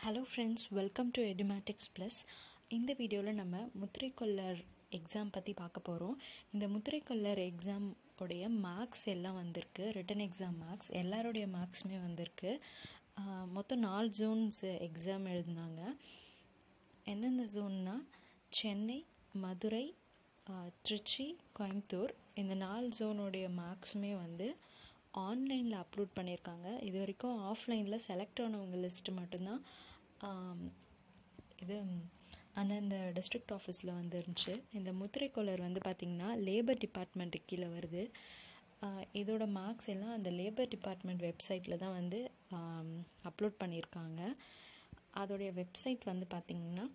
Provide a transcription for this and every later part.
Hello friends, welcome to Edumatics Plus. இந்த வீடியோவில் நம்ம முத்திரைக்கொல்லர் எக்ஸாம் பற்றி பார்க்க போகிறோம். இந்த முத்திரைக்கொல்லர் எக்ஸாம் உடைய மார்க்ஸ் எல்லாம் வந்திருக்கு. ரிட்டன் எக்ஸாம் மார்க்ஸ் எல்லாருடைய மார்க்ஸுமே வந்திருக்கு. மொத்தம் 4 ஜோன்ஸ் எக்ஸாம் எழுதினாங்க. எந்தெந்த ஜோன்னா சென்னை, மதுரை, திருச்சி, கோயம்புத்தூர். இந்த 4 ஜோனுடைய மார்க்ஸுமே ஆன்லைனில் அப்லோட் பண்ணியிருக்காங்க. இது வரைக்கும் ஆஃப்லைனில் செலக்ட் ஆனவங்க லிஸ்ட்டு மட்டும்தான் இது அந்தந்த டிஸ்ட்ரிக்ட் ஆஃபீஸில் இருந்துச்சு. இந்த முத்திரைக்கொல்லர் பார்த்திங்கன்னா லேபர் டிபார்ட்மெண்ட்டுக்கு கீழே வருது. இதோட மார்க்ஸ் எல்லாம் அந்த லேபர் டிபார்ட்மெண்ட் வெப்சைட்டில் தான் அப்லோட் பண்ணியிருக்காங்க. அதோடைய வெப்சைட் பார்த்திங்கன்னா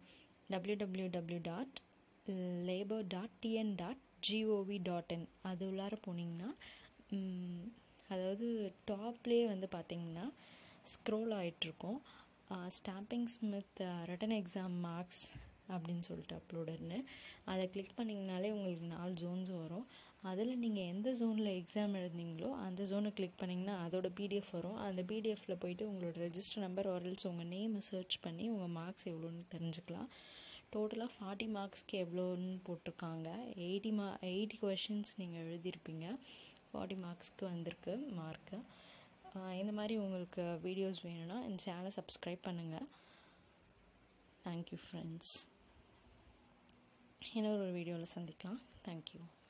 www.labor.tn.gov.in. அது உள்ளார போனீங்கன்னா அதாவது டாப்லேயே பார்த்திங்கன்னா ஸ்க்ரோல் ஆகிட்ருக்கோம். ஸ்டாம்பிங் ஸ்மித் ரிட்டன் எக்ஸாம் மார்க்ஸ் அப்படின்னு சொல்லிட்டு அப்லோடுன்னு அதை கிளிக் பண்ணிங்கனாலே உங்களுக்கு 4 ஜோன்ஸ் வரும். அதில் நீங்கள் எந்த ஜோனில் எக்ஸாம் எழுதினீங்களோ அந்த ஜோனை கிளிக் பண்ணிங்கன்னா அதோட பிடிஎஃப் வரும். அந்த பிடிஎஃப்பில் போய்ட்டு உங்களோட ரெஜிஸ்டர் நம்பர் ஆர்எல்ஸ் உங்கள் நேமை சர்ச் பண்ணி உங்கள் மார்க்ஸ் எவ்வளோன்னு தெரிஞ்சுக்கலாம். டோட்டலாக 40 மார்க்ஸ்க்கு எவ்வளோன்னு போட்டிருக்காங்க. 80 கொஷின்ஸ் நீங்கள் எழுதியிருப்பீங்க. 40 மார்க்ஸ்க்கு வந்திருக்கு மார்க்கு. இந்த மாதிரி உங்களுக்கு வீடியோஸ் வேணும்னா இந்த சேனலை சப்ஸ்கிரைப் பண்ணுங்கள். Thank you friends. இன்னொரு வீடியோவில் சந்திக்கலாம். தேங்க்யூ.